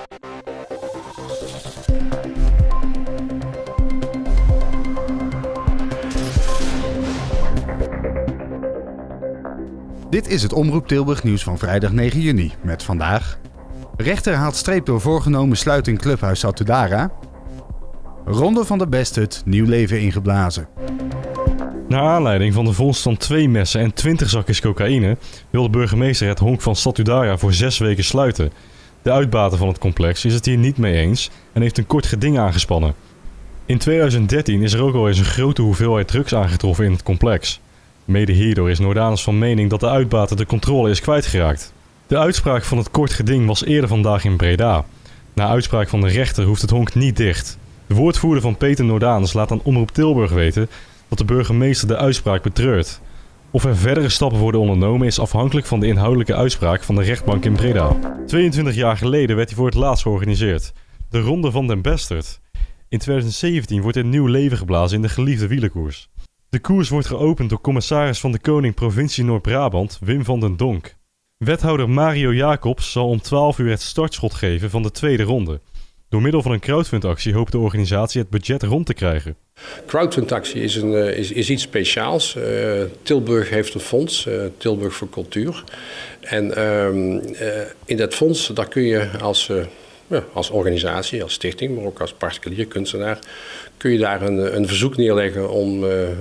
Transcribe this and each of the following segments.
Dit is het Omroep Tilburg nieuws van vrijdag 9 juni met vandaag. Rechter haalt streep door voorgenomen sluiting clubhuis Satudara. Ronde van de Besthut nieuw leven ingeblazen. Naar aanleiding van de vondst van 2 messen en 20 zakjes cocaïne wil de burgemeester het honk van Satudara voor 6 weken sluiten. De uitbater van het complex is het hier niet mee eens en heeft een kort geding aangespannen. In 2013 is er ook al eens een grote hoeveelheid drugs aangetroffen in het complex. Mede hierdoor is Noordanus van mening dat de uitbater de controle is kwijtgeraakt. De uitspraak van het kort geding was eerder vandaag in Breda. Na uitspraak van de rechter hoeft het honk niet dicht. De woordvoerder van Peter Noordanus laat aan Omroep Tilburg weten dat de burgemeester de uitspraak betreurt. Of er verdere stappen worden ondernomen is afhankelijk van de inhoudelijke uitspraak van de rechtbank in Breda. 22 jaar geleden werd hij voor het laatst georganiseerd. De Ronde van den Besthut. In 2017 wordt er nieuw leven geblazen in de geliefde wielerkoers. De koers wordt geopend door commissaris van de Koning provincie Noord-Brabant, Wim van den Donk. Wethouder Mario Jacobs zal om 12 uur het startschot geven van de tweede ronde. Door middel van een crowdfundactie hoopt de organisatie het budget rond te krijgen. Crowdfundactie is iets speciaals. Tilburg heeft een fonds, Tilburg voor Cultuur. En in dat fonds daar kun je als organisatie, als stichting, maar ook als particulier kunstenaar, kun je daar een verzoek neerleggen om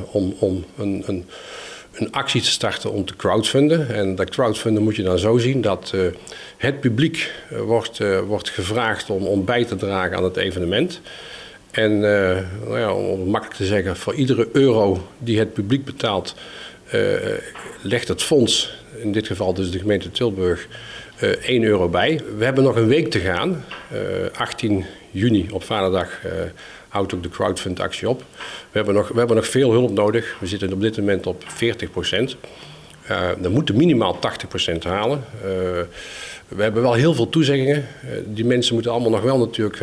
een actie te starten om te crowdfunden. En dat crowdfunden moet je dan zo zien dat het publiek wordt gevraagd om bij te dragen aan het evenement. En om het makkelijk te zeggen, voor iedere euro die het publiek betaalt, legt het fonds, in dit geval dus de gemeente Tilburg, 1 euro bij. We hebben nog een week te gaan. 18 juni op Vaderdag houdt ook de crowdfundactie op. We hebben nog veel hulp nodig. We zitten op dit moment op 40%. We moeten minimaal 80% halen. We hebben wel heel veel toezeggingen. Die mensen moeten allemaal nog wel natuurlijk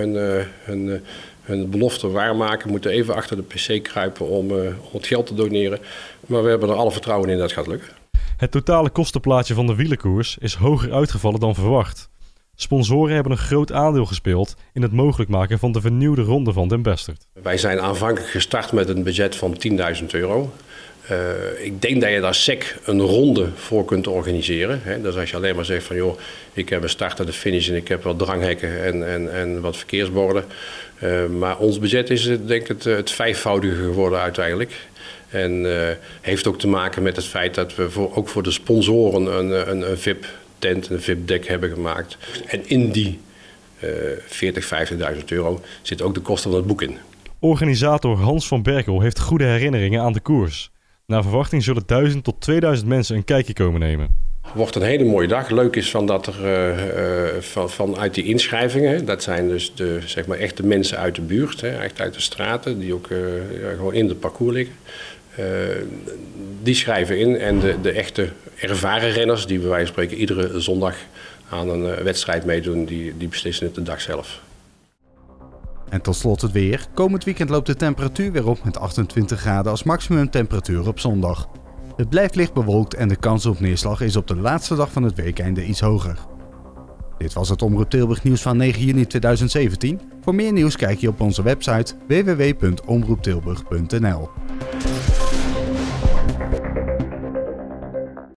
hun belofte waarmaken. Moeten even achter de pc kruipen om het geld te doneren. Maar we hebben er alle vertrouwen in dat het gaat lukken. Het totale kostenplaatje van de wielerkoers is hoger uitgevallen dan verwacht. Sponsoren hebben een groot aandeel gespeeld in het mogelijk maken van de vernieuwde Ronde van den Besthut. Wij zijn aanvankelijk gestart met een budget van 10.000 euro. Ik denk dat je daar sec een ronde voor kunt organiseren. Dus als je alleen maar zegt van joh, ik heb een start en een finish en ik heb wat dranghekken en wat verkeersborden. Maar ons budget is denk ik het vijfvoudige geworden uiteindelijk. En heeft ook te maken met het feit dat we ook voor de sponsoren een VIP-tent, een VIP-dek hebben gemaakt. En in die 50.000 euro zit ook de kosten van het boek in. Organisator Hans van Berkel heeft goede herinneringen aan de koers. Naar verwachting zullen 1000 tot 2000 mensen een kijkje komen nemen. Het wordt een hele mooie dag. Leuk is dat er vanuit die inschrijvingen, dat zijn dus echt de mensen uit de buurt, echt uit de straten, die ook gewoon in het parcours liggen. Die schrijven in en de echte ervaren renners, die bij wijze van spreken iedere zondag aan een wedstrijd meedoen, die beslissen het de dag zelf. En tot slot het weer. Komend weekend loopt de temperatuur weer op met 28 graden als maximumtemperatuur op zondag. Het blijft licht bewolkt en de kans op neerslag is op de laatste dag van het weekeinde iets hoger. Dit was het Omroep Tilburg nieuws van 9 juni 2017. Voor meer nieuws kijk je op onze website www.omroeptilburg.nl.